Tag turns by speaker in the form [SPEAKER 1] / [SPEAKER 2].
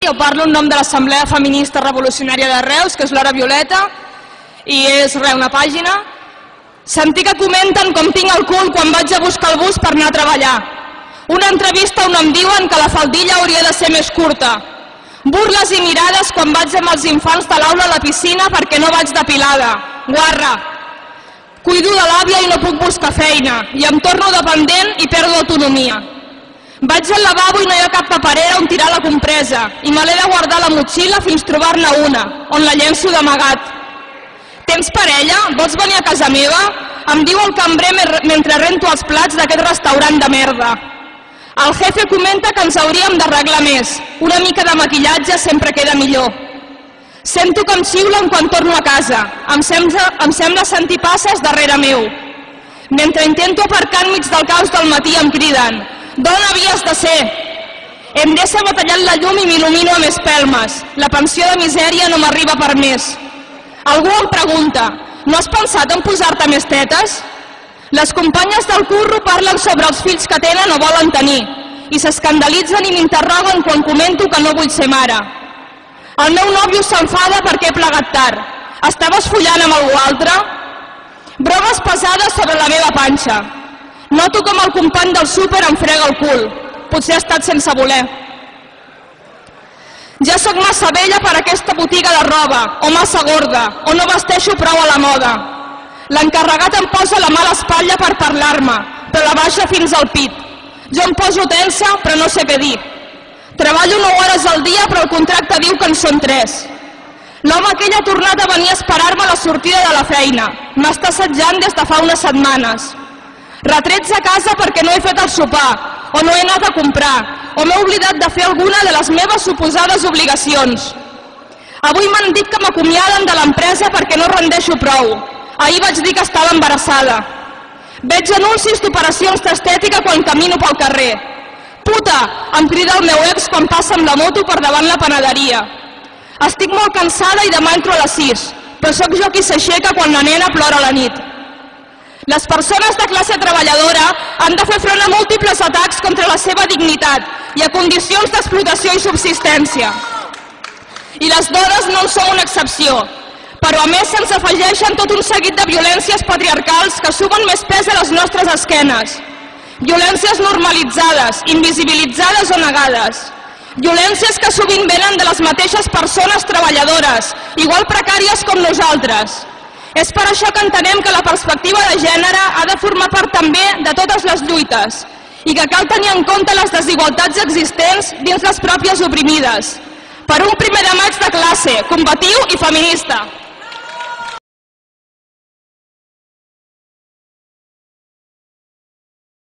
[SPEAKER 1] jo parlo en nom de l'Assemblea Feminista Revolucionària de Reus, que és l'Hora Violeta, i és una pàgina. Sentir que comenten com tinc el cul quan vaig a buscar el bus per anar a treballar. Una entrevista on em diuen que la faldilla hauria de ser més curta. Burles i mirades quan vaig amb els infants de l'aula a la piscina perquè no vaig depilada. Guarra! Cuido de l'àvia i no puc buscar feina, i em torno dependent i perdo autonomia. Vaig al lavabo i no hi ha cap paperera on tirar la compresa, i me l'he de guardar a la motxilla fins trobar-ne una, on la llenço d'amagat. Tens parella? Vols venir a casa meva? Em diu el cambrer mentre rento els plats d'aquest restaurant de merda. El jefe comenta que ens hauríem d'arreglar més. Una mica de maquillatge sempre queda millor. Sento que em xiulen quan torno a casa. Em sembla sentir passes darrere meu. Mentre intento aparcar enmig del caos del matí em criden: «Dona havies de ser!» Endesa m'ha tallat la llum i m'il·lumino amb espelmes. La pensió de misèria no m'arriba per més. Algú em pregunta: «No has pensat en posar-te més tetes?» Les companyes del curro parlen sobre els fills que tenen o volen tenir i s'escandalitzen i m'interroguen quan comento que no vull ser mare. El meu nòvio s'enfada perquè he plegat tard. Estaves follant amb algú altre? Bromes pesades sobre la meva panxa. Noto com el company del súper em frega el cul. Potser ha estat sense voler. Ja sóc massa vella per aquesta botiga de roba, o massa gorda, o no vesteixo prou a la moda. L'encarregat em posa la mà a l'espatlla per parlar-me, però la baixa fins al pit. Jo em poso tensa, però no sé què dir. Treballo 9 hores al dia, però el contracte diu que en són 3. L'home aquell ha tornat a venir a esperar-me a la sortida de la feina. M'està assetjant des de fa unes setmanes. Retrets a casa perquè no he fet el sopar, o no he anat a comprar, o m'he oblidat de fer alguna de les meves suposades obligacions. Avui m'han dit que m'acomiaden de l'empresa perquè no rendeixo prou. Ahir vaig dir que estava embarassada. Veig anuncis d'operacions d'estètica quan camino pel carrer. Puta! Em crida el meu ex quan passa amb la moto per davant la panaderia. Estic molt cansada i demà entro a les 6, però sóc jo qui s'aixeca quan la nena plora a la nit. Les persones de classe treballadora han de fer front a múltiples atacs contra la seva dignitat i a condicions d'explotació i subsistència. I les dones no en són una excepció, però a més se'ns afegeixen tot un seguit de violències patriarcals que sumen més pes a les nostres esquenes. Violències normalitzades, invisibilitzades o negades. Violències que sovint venen de les mateixes persones treballadores, igual precàries com nosaltres. És per això que entenem que la perspectiva de gènere ha de formar part també de totes les lluites i que cal tenir en compte les desigualtats existents dins les pròpies oprimides. Per un 1er de maig de classe, combatiu i feminista.